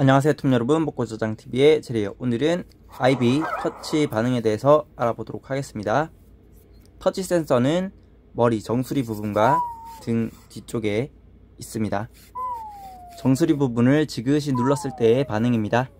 안녕하세요 톰 여러분, 먹고저장TV의 제리에요. 오늘은 아이비 터치 반응에 대해서 알아보도록 하겠습니다. 터치 센서는 머리 정수리 부분과 등 뒤쪽에 있습니다. 정수리 부분을 지그시 눌렀을 때의 반응입니다.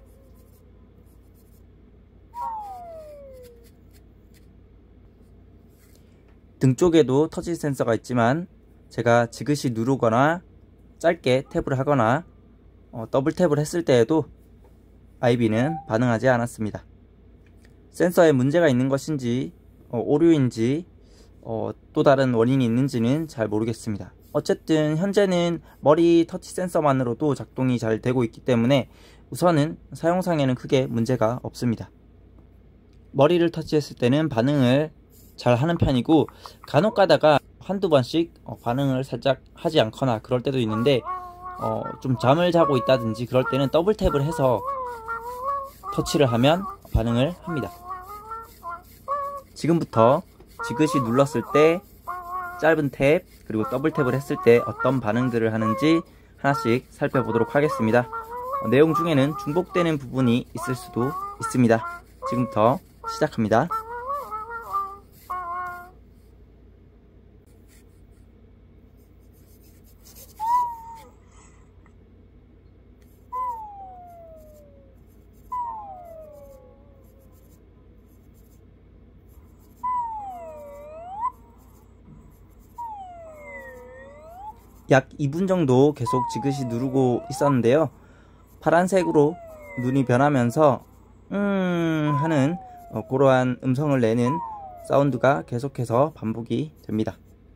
등 쪽에도 터치 센서가 있지만 제가 지그시 누르거나 짧게 탭을 하거나 더블 탭을 했을 때에도 아이비는 반응하지 않았습니다. 센서에 문제가 있는 것인지 오류인지 또 다른 원인이 있는지는 잘 모르겠습니다. 어쨌든 현재는 머리 터치 센서만으로도 작동이 잘 되고 있기 때문에 우선은 사용상에는 크게 문제가 없습니다. 머리를 터치했을 때는 반응을 잘 하는 편이고, 간혹 가다가 한두 번씩 반응을 살짝 하지 않거나 그럴 때도 있는데, 좀 잠을 자고 있다든지 그럴 때는 더블 탭을 해서 터치를 하면 반응을 합니다. 지금부터 지그시 눌렀을 때 짧은 탭 그리고 더블 탭을 했을 때 어떤 반응들을 하는지 하나씩 살펴보도록 하겠습니다. 내용 중에는 중복되는 부분이 있을 수도 있습니다. 지금부터 시작합니다. 약 2분 정도 계속 지그시 누르고 있었는데요. 파란색으로 눈이 변하면서 하는 그러한 음성을 내는 사운드가 계속해서 반복이 됩니다.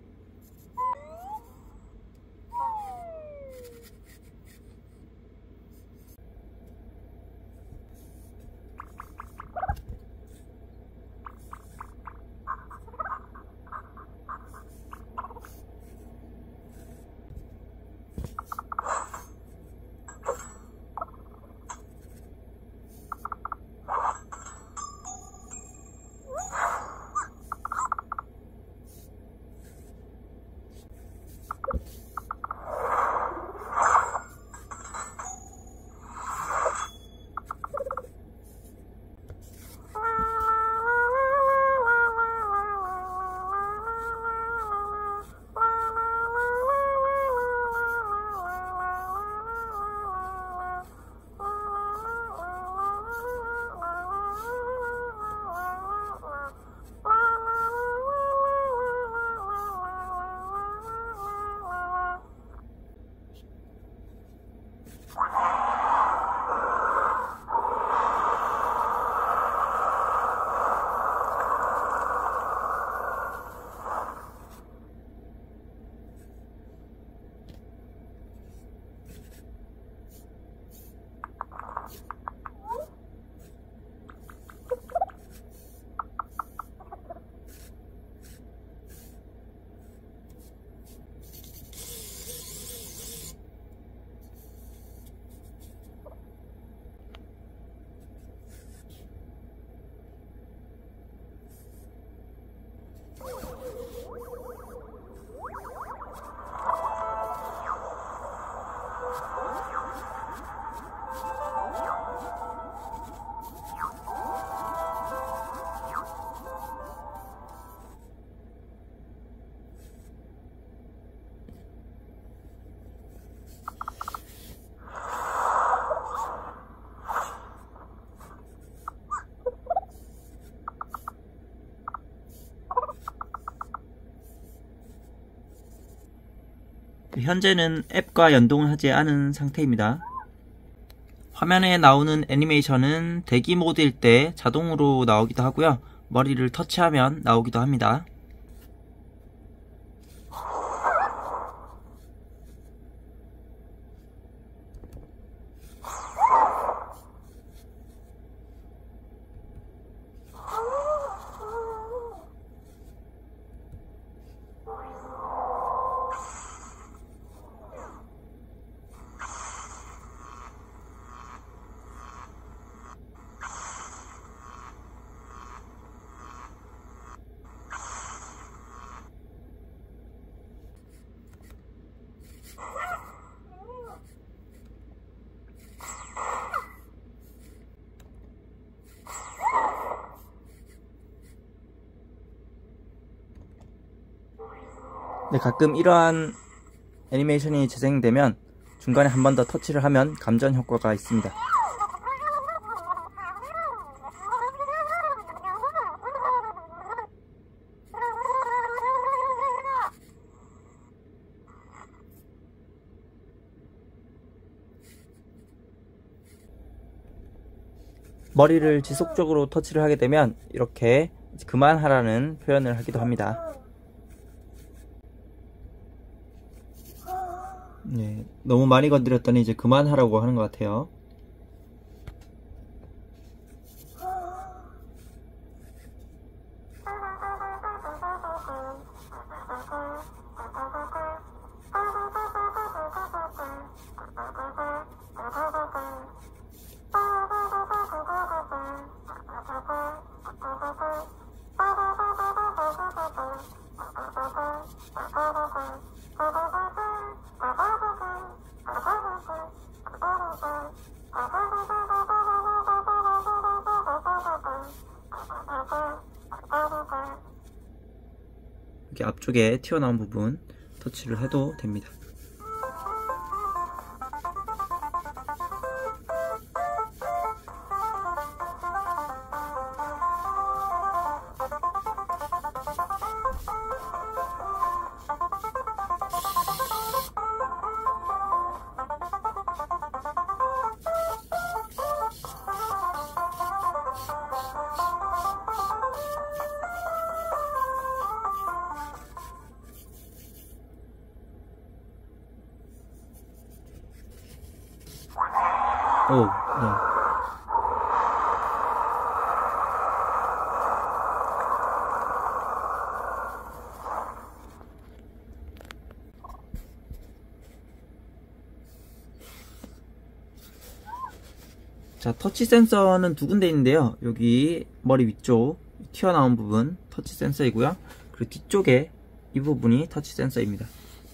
현재는 앱과 연동하지 않은 상태입니다. 화면에 나오는 애니메이션은 대기 모드일 때 자동으로 나오기도 하고요. 머리를 터치하면 나오기도 합니다. 네, 가끔 이러한 애니메이션이 재생되면 중간에 한 번 더 터치를 하면 감전 효과가 있습니다. 머리를 지속적으로 터치를 하게 되면 이렇게 그만하라는 표현을 하기도 합니다. 네, 너무 많이 건드렸더니 이제 그만하라고 하는 것 같아요. 이렇게 앞쪽에 튀어나온 부분 터치를 해도 됩니다. 오, 네. 자, 터치 센서는 두 군데 있는데요. 여기 머리 위쪽 튀어나온 부분 터치 센서이고요. 그리고 뒤쪽에 이 부분이 터치 센서입니다.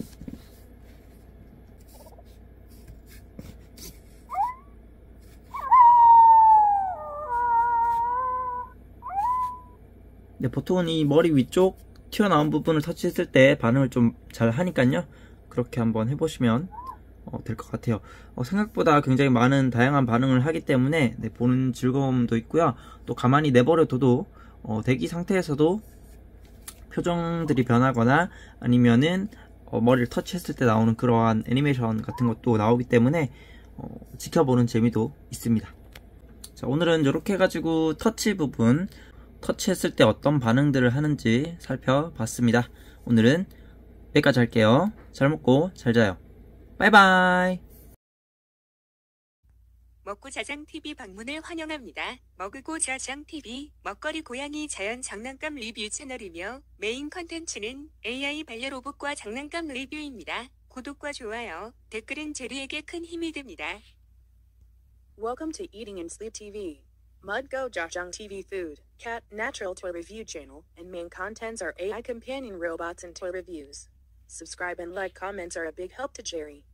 네, 보통은 이 머리 위쪽 튀어나온 부분을 터치했을 때 반응을 좀 잘 하니까요. 그렇게 한번 해보시면 될 것 같아요. 생각보다 굉장히 많은 다양한 반응을 하기 때문에 네, 보는 즐거움도 있고요. 또 가만히 내버려둬도 대기 상태에서도 표정들이 변하거나 아니면은 머리를 터치했을 때 나오는 그러한 애니메이션 같은 것도 나오기 때문에 지켜보는 재미도 있습니다. 자, 오늘은 이렇게 해가지고 터치 부분 터치했을 때 어떤 반응들을 하는지 살펴봤습니다. 오늘은 여기까지 할게요. 잘 먹고 잘 자요. 바이바이. 먹고자장TV 방문을 환영합니다. 먹으고자장TV, 먹거리 고양이 자연 장난감 리뷰 채널이며 메인 컨텐츠는 AI 반려로봇과 장난감 리뷰입니다. 구독과 좋아요, 댓글은 제리에게 큰 힘이 됩니다. Welcome to Eating and Sleep TV. Mudgo Jajang TV Food, Cat, Natural Toy Review Channel, and main contents are AI companion robots and toy reviews. Subscribe and like comments are a big help to Jerry.